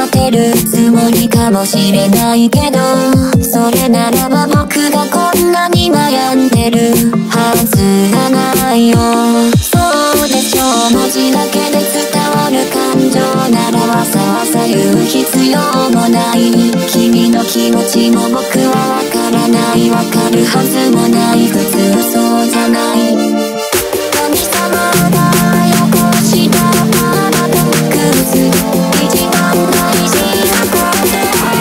てるつもりかもしれないけど、それならば僕がこんなに悩んでるはずがないよ。そうでしょう、文字だけで伝わる感情ならわざわざ言う必要もない。君の気持ちも僕はわからない、わかるはずもない、普通そうじゃない。神様がよこしたパラドックス、一番大事なこと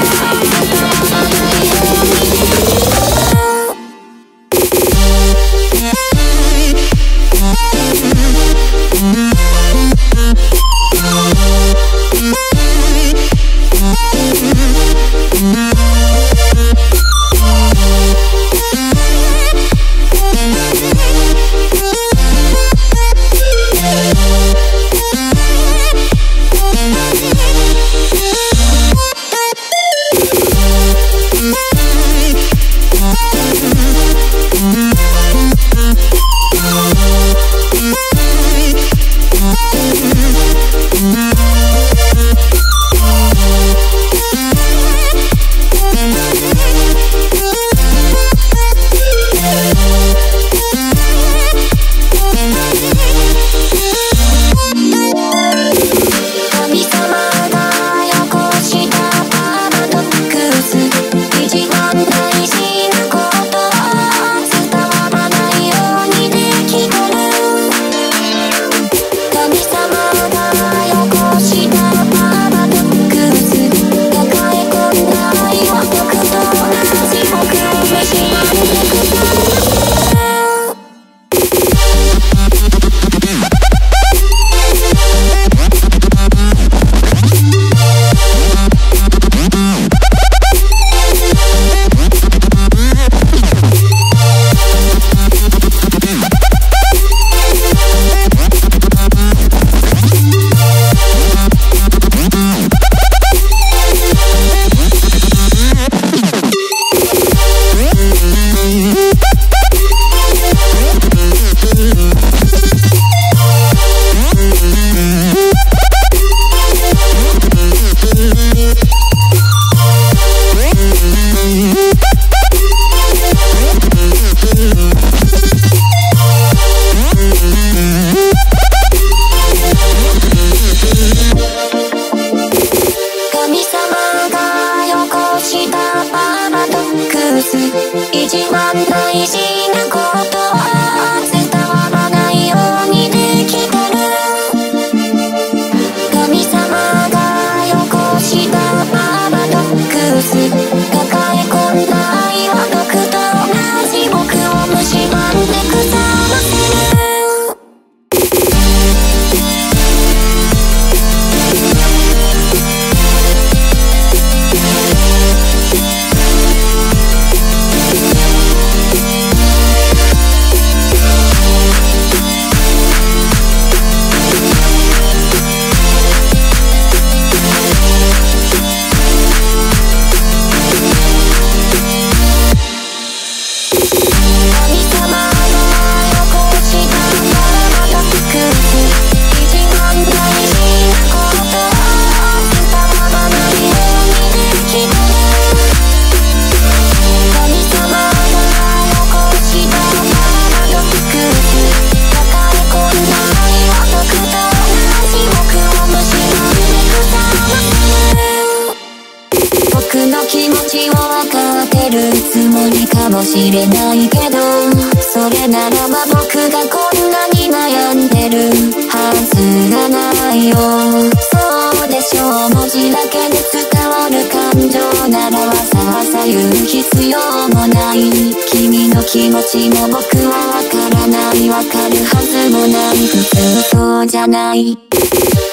一番大事なことは伝わらないようにできてる。神様がよこしたパラドックス、抱え込んだ愛は僕と同じ、僕を蝕んで腐らせる。僕の気持ちを分かってるつもりかもしれないけど、それならば僕がこんなに悩んでるはずがないよ。そうでしょう、文字だけで伝わる感情ならわざわざ言う必要もない。君の気持ちも僕は分からない、分かるはずもない、普通そうじゃない。